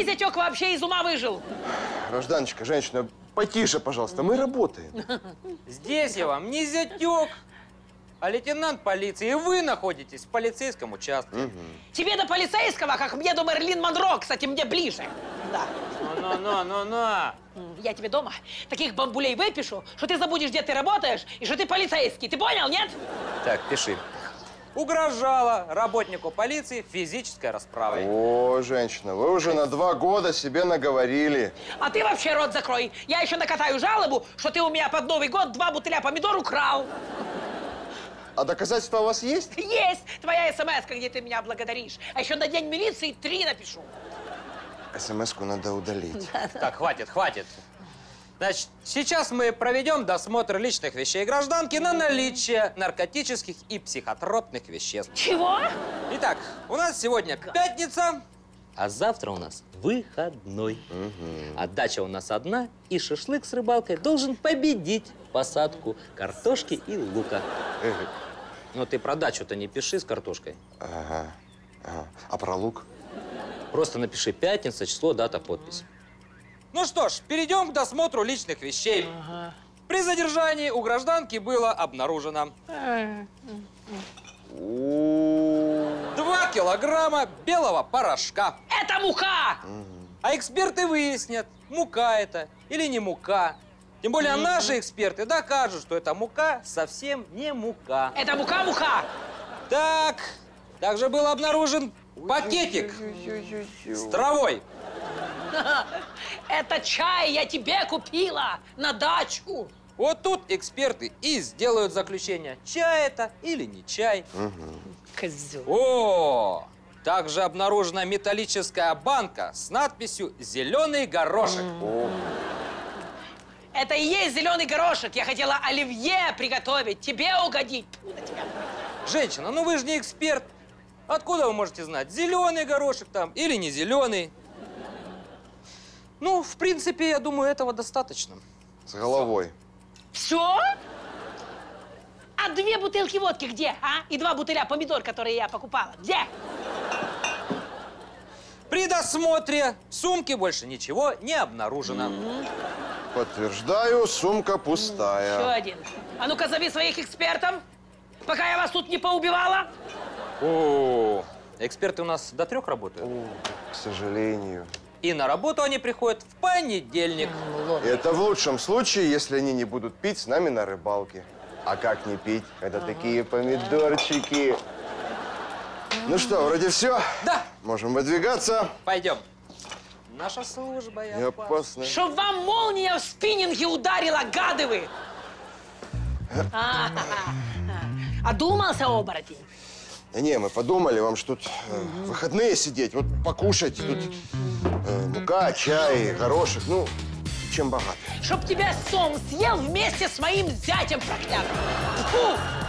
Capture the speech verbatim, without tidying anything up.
зятек вообще из ума выжил. Гражданочка, женщина, потише, пожалуйста, мы работаем. Здесь я вам не зятек, а лейтенант полиции. И вы находитесь в полицейском участке. Угу. Тебе до полицейского, как мне до Мерлин Монро, кстати, мне ближе. Да. Ну-ну-ну-ну-ну. Я тебе дома таких бамбулей выпишу, что ты забудешь, где ты работаешь, и что ты полицейский. Ты понял, нет? Так, пиши. Угрожала работнику полиции физической расправой. О, женщина, вы уже на два года себе наговорили. А ты вообще рот закрой. Я еще накатаю жалобу, что ты у меня под Новый год два бутыля помидор украл. А доказательства у вас есть? Есть твоя смс-ка, где ты меня благодаришь. А еще на день милиции три напишу. СМС-ку надо удалить. Так, хватит, хватит. Значит, сейчас мы проведем досмотр личных вещей гражданки на наличие наркотических и психотропных веществ. Чего? Итак, у нас сегодня пятница, а завтра у нас выходной. Угу. Отдача у нас одна, и шашлык с рыбалкой должен победить посадку картошки и лука. Ну, ты про дачу-то не пиши с картошкой. Ага. Ага. А про лук? Просто напиши пятница, число, дата, подпись. Ну что ж, перейдем к досмотру личных вещей. Ага. При задержании у гражданки было обнаружено два килограмма белого порошка. Это мука! А эксперты выяснят, мука это или не мука. Тем более mm-hmm. наши эксперты докажут, что эта мука совсем не мука. Это мука-мука! Так, также был обнаружен пакетик с травой. Это чай я тебе купила на дачу. Вот тут эксперты и сделают заключение, чай это или не чай. Угу. Козёл. О, также обнаружена металлическая банка с надписью «Зеленый горошек». О. Это и есть зеленый горошек. Я хотела оливье приготовить, тебе угодить. Фу на тебя. Женщина, ну вы же не эксперт. Откуда вы можете знать, зеленый горошек там или не зеленый? Ну, в принципе, я думаю, этого достаточно. С головой. Все? А две бутылки водки где, а? И два бутыля помидор, которые я покупала. Где? При досмотре в сумке больше ничего не обнаружено. Mm-hmm. Подтверждаю, сумка пустая. Еще один. А ну-ка, зови своих экспертов, пока я вас тут не поубивала. О, эксперты у нас до трех работают. О, к сожалению. И на работу они приходят в понедельник. Это в лучшем случае, если они не будут пить с нами на рыбалке. А как не пить, когда ага. такие помидорчики? Ну что, вроде все? Да. Можем выдвигаться. Пойдем. Наша служба и опасна. опасна. Чтоб вам молния в спиннинге ударила, гады вы! Одумался, оборотень? Да не, мы подумали, вам ж тут э, выходные сидеть, вот покушать, тут э, мука, чай, горошек, ну, чем богаты. Чтоб тебя сом съел вместе с моим зятем проклятым! Фу!